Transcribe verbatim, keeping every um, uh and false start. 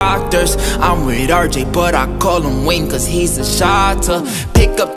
doctors. I'm with R J, but I call him Wayne, cause he's a shotter. Pick up